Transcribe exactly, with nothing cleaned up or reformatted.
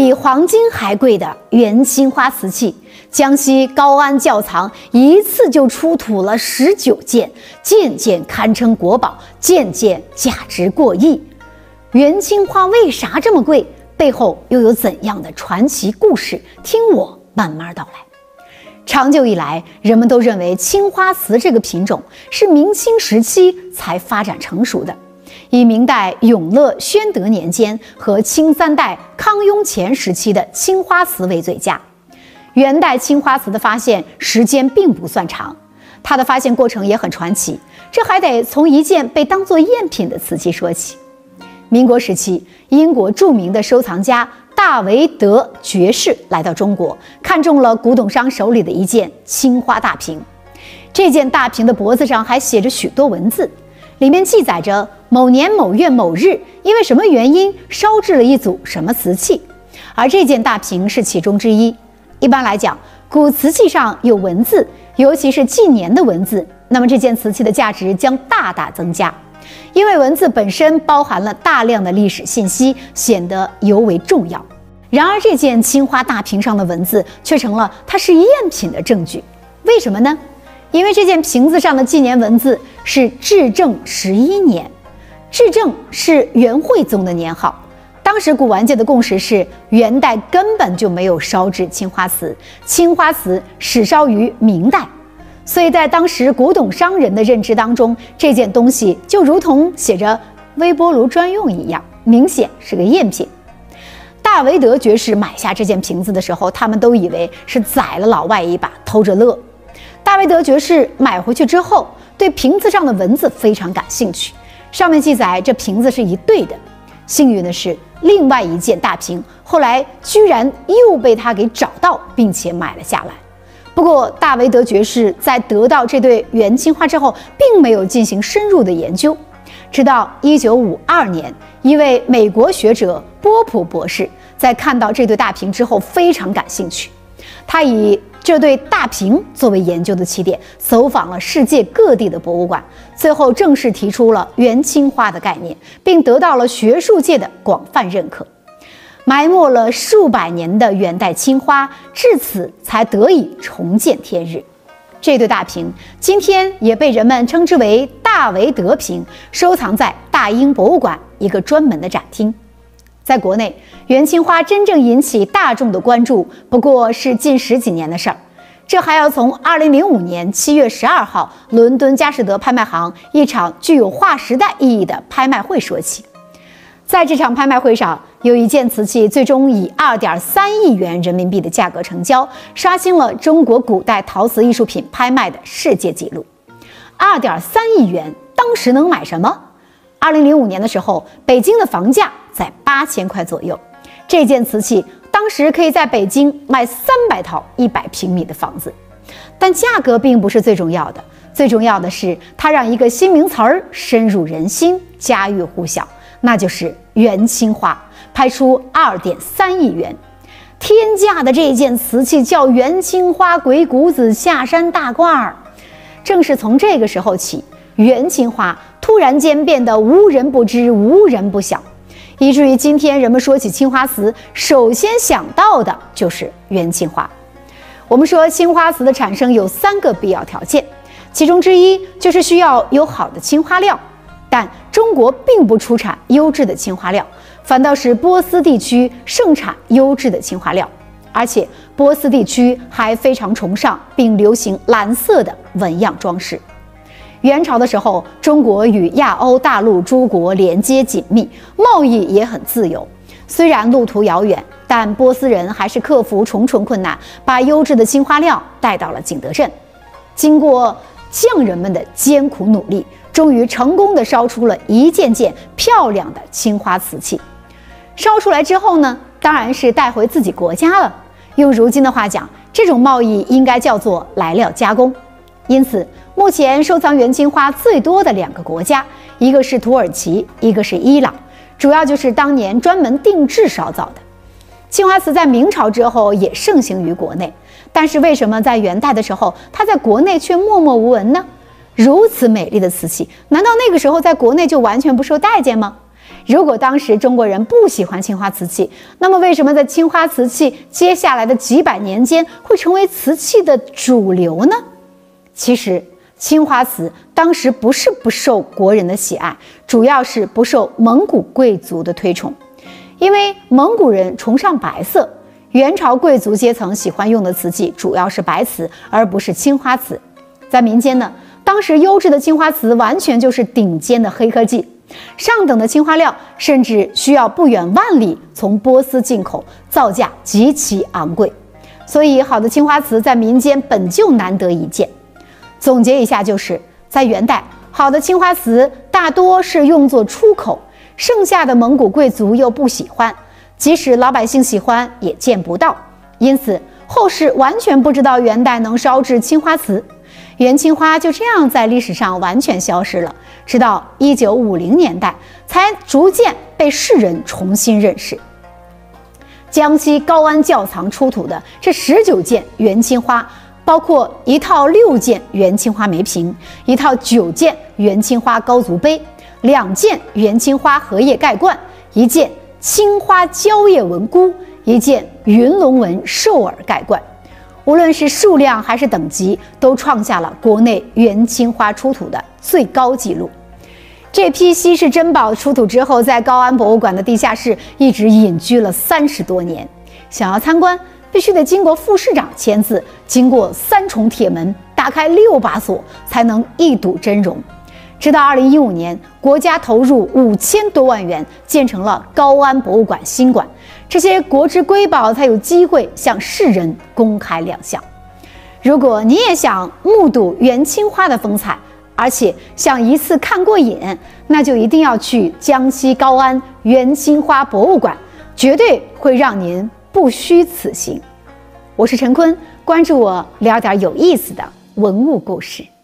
比黄金还贵的元青花瓷器，江西高安窖藏一次就出土了十九件，件件堪称国宝，件件价值过亿。元青花为啥这么贵？背后又有怎样的传奇故事？听我慢慢道来。长久以来，人们都认为青花瓷这个品种是明清时期才发展成熟的，以明代永乐、宣德年间和清三代康雍乾时期的青花瓷为最佳。元代青花瓷的发现时间并不算长，它的发现过程也很传奇，这还得从一件被当作赝品的瓷器说起。民国时期，英国著名的收藏家大维德爵士来到中国，看中了古董商手里的一件青花大瓶。这件大瓶的脖子上还写着许多文字，里面记载着某年某月某日因为什么原因烧制了一组什么瓷器，而这件大瓶是其中之一。一般来讲，古瓷器上有文字，尤其是纪年的文字，那么这件瓷器的价值将大大增加，因为文字本身包含了大量的历史信息，显得尤为重要。然而这件青花大瓶上的文字却成了它是赝品的证据。为什么呢？因为这件瓶子上的纪年文字是至正十一年，至正是元惠宗的年号。当时古玩界的共识是，元代根本就没有烧制青花瓷，青花瓷始烧于明代。所以在当时古董商人的认知当中，这件东西就如同写着微波炉专用一样，明显是个赝品。大维德爵士买下这件瓶子的时候，他们都以为是宰了老外一把，偷着乐。大维德爵士买回去之后，对瓶子上的文字非常感兴趣，上面记载这瓶子是一对的。幸运的是，另外一件大瓶后来居然又被他给找到，并且买了下来。不过大维德爵士在得到这对元青花之后，并没有进行深入的研究，直到一九五二年，一位美国学者波普博士在看到这对大瓶之后非常感兴趣，他以这对大瓶作为研究的起点，走访了世界各地的博物馆，最后正式提出了元青花的概念，并得到了学术界的广泛认可。埋没了数百年的元代青花，至此才得以重见天日。这对大瓶今天也被人们称之为大维德瓶，收藏在大英博物馆一个专门的展厅。在国内，元青花真正引起大众的关注，不过是近十几年的事儿。这还要从二零零五年七月十二号伦敦佳士得拍卖行一场具有划时代意义的拍卖会说起。在这场拍卖会上，有一件瓷器最终以 二点三亿元人民币的价格成交，刷新了中国古代陶瓷艺术品拍卖的世界纪录。 二点三亿元当时能买什么？二零零五年的时候，北京的房价在八千块左右，这件瓷器当时可以在北京卖三百套一百平米的房子。但价格并不是最重要的，最重要的是它让一个新名词儿深入人心，家喻户晓，那就是元青花，拍出 二点三亿元。天价的这件瓷器叫元青花鬼谷子下山大褂儿。正是从这个时候起，元青花突然间变得无人不知，无人不晓，以至于今天人们说起青花瓷，首先想到的就是元青花。我们说青花瓷的产生有三个必要条件，其中之一就是需要有好的青花料，但中国并不出产优质的青花料，反倒是波斯地区盛产优质的青花料，而且波斯地区还非常崇尚并流行蓝色的纹样装饰。元朝的时候，中国与亚欧大陆诸国连接紧密，贸易也很自由。虽然路途遥远，但波斯人还是克服重重困难，把优质的青花料带到了景德镇。经过匠人们的艰苦努力，终于成功地烧出了一件件漂亮的青花瓷器。烧出来之后呢，当然是带回自己国家了。用如今的话讲，这种贸易应该叫做来料加工。因此，目前收藏元青花最多的两个国家，一个是土耳其，一个是伊朗，主要就是当年专门定制烧造的。青花瓷在明朝之后也盛行于国内，但是为什么在元代的时候，它在国内却默默无闻呢？如此美丽的瓷器，难道那个时候在国内就完全不受待见吗？ 如果当时中国人不喜欢青花瓷器，那么为什么在青花瓷器接下来的几百年间会成为瓷器的主流呢？其实青花瓷当时不是不受国人的喜爱，主要是不受蒙古贵族的推崇。因为蒙古人崇尚白色，元朝贵族阶层喜欢用的瓷器主要是白瓷，而不是青花瓷。在民间呢，当时优质的青花瓷完全就是顶尖的黑科技，上等的青花料甚至需要不远万里从波斯进口，造价极其昂贵。所以好的青花瓷在民间本就难得一见。总结一下，就是在元代，好的青花瓷大多是用作出口，剩下的蒙古贵族又不喜欢，即使老百姓喜欢也见不到，因此后世完全不知道元代能烧制青花瓷。元青花就这样在历史上完全消失了，直到一九五零年代才逐渐被世人重新认识。江西高安窖藏出土的这十九件元青花，包括一套六件元青花梅瓶，一套九件元青花高足杯，两件元青花荷叶盖罐，一件青花蕉叶纹箍，一件云龙纹兽耳盖罐。无论是数量还是等级，都创下了国内元青花出土的最高纪录。这批稀世珍宝出土之后，在高安博物馆的地下室一直隐居了三十多年。想要参观，必须得经过副市长签字，经过三重铁门，打开六把锁，才能一睹真容。直到二零一五年，国家投入五千多万元建成了高安博物馆新馆，这些国之瑰宝才有机会向世人公开亮相。如果你也想目睹元青花的风采，而且想一次看过瘾，那就一定要去江西高安元青花博物馆，绝对会让您不虚此行。我是陈坤，关注我，聊点有意思的文物故事。